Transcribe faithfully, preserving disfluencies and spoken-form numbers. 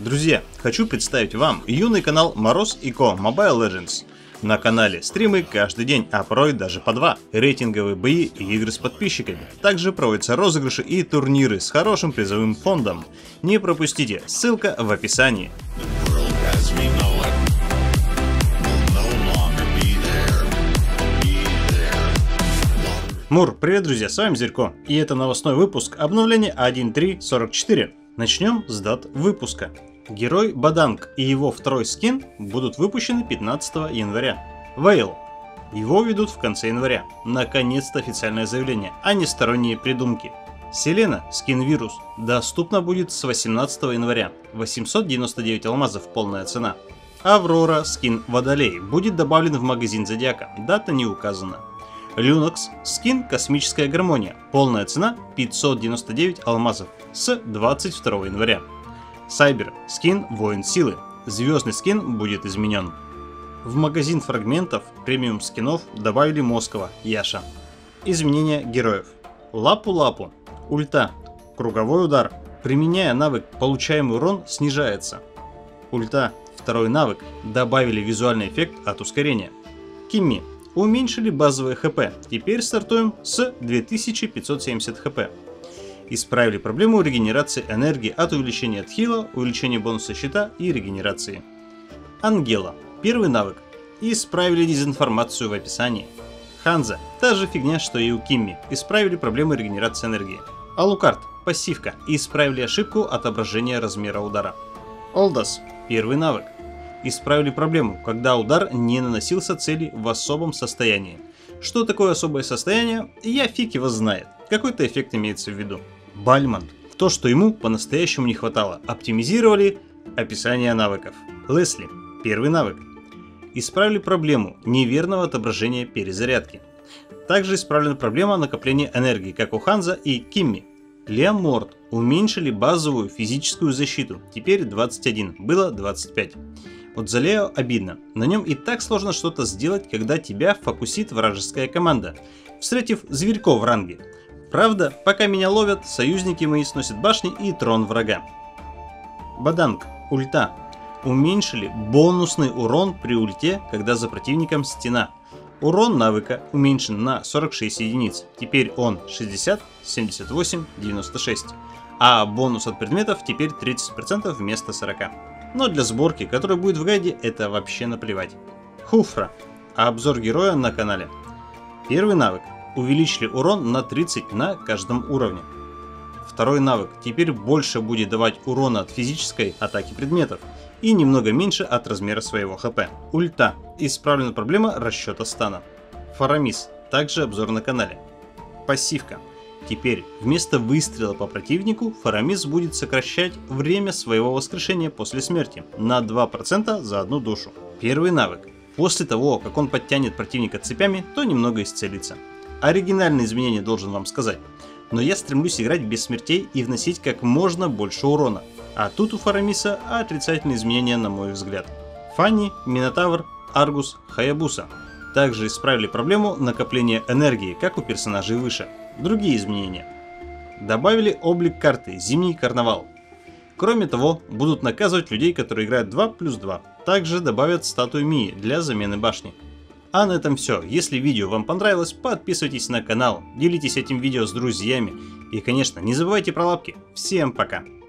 Друзья, хочу представить вам юный канал Мороз и Ко Mobile Legends. На канале стримы каждый день, а порой даже по два. Рейтинговые бои и игры с подписчиками. Также проводятся розыгрыши и турниры с хорошим призовым фондом. Не пропустите, ссылка в описании. Мур, привет, друзья, с вами Зерько, и это новостной выпуск обновления один точка три точка сорок четыре. Начнем с дат выпуска. Герой Баданг и его второй скин будут выпущены пятнадцатого января. Вейл. Его ведут в конце января. Наконец-то официальное заявление, а не сторонние придумки. Селена, скин Вирус, доступна будет с восемнадцатого января. восемьсот девяносто девять алмазов, полная цена. Аврора, скин Водолей, будет добавлен в магазин Зодиака, дата не указана. Люнокс, скин Космическая Гармония, полная цена пятьсот девяносто девять алмазов с двадцать второго января. Сайбер, скин Воин Силы, звездный скин будет изменен. В магазин фрагментов премиум скинов добавили Москова, Яша. Изменения героев. Лапу-лапу, ульта, круговой удар, применяя навык, получаемый урон снижается. Ульта, второй навык, добавили визуальный эффект от ускорения. Кимми. Уменьшили базовые хп, теперь стартуем с две тысячи пятьсот семьдесят хп. Исправили проблему регенерации энергии от увеличения отхила, увеличения бонуса щита и регенерации. Ангела, первый навык. Исправили дезинформацию в описании. Ханза, та же фигня, что и у Кимми, исправили проблему регенерации энергии. Алукард, пассивка, исправили ошибку отображения размера удара. Олдас, первый навык. Исправили проблему, когда удар не наносился цели в особом состоянии. Что такое особое состояние, я фиг его знает. Какой-то эффект имеется в виду. Бальмонт. То, что ему по-настоящему не хватало. Оптимизировали описание навыков. Лесли. Первый навык. Исправили проблему неверного отображения перезарядки. Также исправлена проблема накопления энергии, как у Ханза и Кимми. Леоморд. Уменьшили базовую физическую защиту. Теперь двадцать один, было двадцать пять. Вот за Лео обидно. На нем и так сложно что-то сделать, когда тебя фокусит вражеская команда, встретив зверько в ранге. Правда, пока меня ловят, союзники мои сносят башни и трон врага. Баданг. Ульта. Уменьшили бонусный урон при ульте, когда за противником стена. Урон навыка уменьшен на сорок шесть единиц. Теперь он шестьдесят, семьдесят восемь, девяносто шесть. А бонус от предметов теперь тридцать процентов вместо сорока. Но для сборки, которая будет в гайде, это вообще наплевать. Хуфра. Обзор героя на канале. Первый навык. Увеличили урон на тридцать на каждом уровне. Второй навык. Теперь больше будет давать урона от физической атаки предметов и немного меньше от размера своего хп. Ульта. Исправлена проблема расчета стана. Фарамис. Также обзор на канале. Пассивка. Теперь вместо выстрела по противнику Фарамис будет сокращать время своего воскрешения после смерти на два процента за одну душу. Первый навык. После того, как он подтянет противника цепями, то немного исцелится. Оригинальные изменения должен вам сказать. Но я стремлюсь играть без смертей и вносить как можно больше урона. А тут у Фарамиса отрицательные изменения, на мой взгляд. Фанни, Минотавр, Аргус, Хаябуса. Также исправили проблему накопления энергии, как у персонажей выше. Другие изменения. Добавили облик карты «Зимний карнавал». Кроме того, будут наказывать людей, которые играют два плюс два. Также добавят статую Мии для замены башни. А на этом все. Если видео вам понравилось, подписывайтесь на канал, делитесь этим видео с друзьями. И, конечно, не забывайте про лапки. Всем пока!